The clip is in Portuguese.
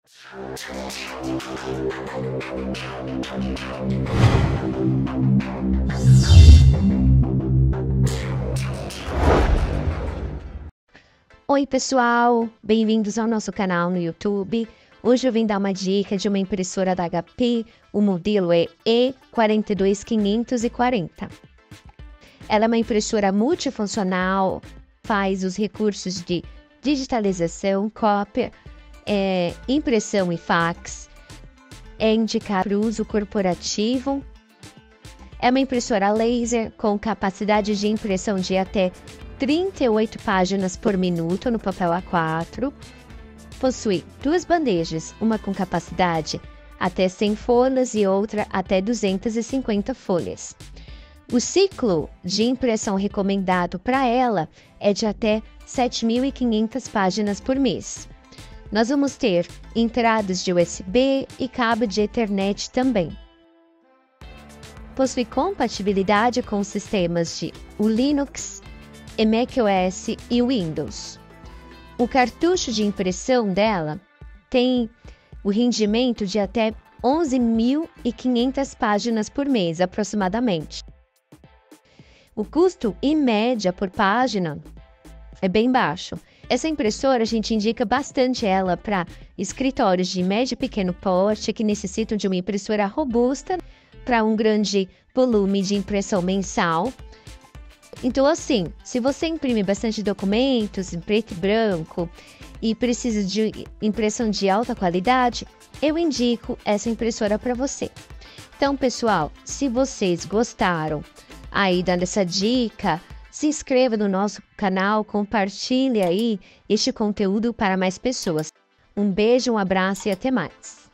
Oi pessoal, bem-vindos ao nosso canal no YouTube. Hoje eu vim dar uma dica de uma impressora da HP, o modelo é E42540. Ela é uma impressora multifuncional, faz os recursos de digitalização, cópia, impressão e fax, é indicada para uso corporativo. É uma impressora laser com capacidade de impressão de até 38 páginas por minuto no papel A4. Possui duas bandejas, uma com capacidade até 100 folhas e outra até 250 folhas. O ciclo de impressão recomendado para ela é de até 7.500 páginas por mês. Nós vamos ter entradas de USB e cabo de Ethernet também. Possui compatibilidade com sistemas de Linux, macOS e Windows. O cartucho de impressão dela tem o rendimento de até 11.500 páginas por mês, aproximadamente. O custo em média por página é bem baixo. Essa impressora a gente indica bastante ela para escritórios de médio e pequeno porte que necessitam de uma impressora robusta para um grande volume de impressão mensal. Então, assim, se você imprime bastante documentos em preto e branco e precisa de impressão de alta qualidade, eu indico essa impressora para você. Então, pessoal, se vocês gostaram aí dessa dica, se inscreva no nosso canal, compartilhe aí este conteúdo para mais pessoas. Um beijo, um abraço e até mais.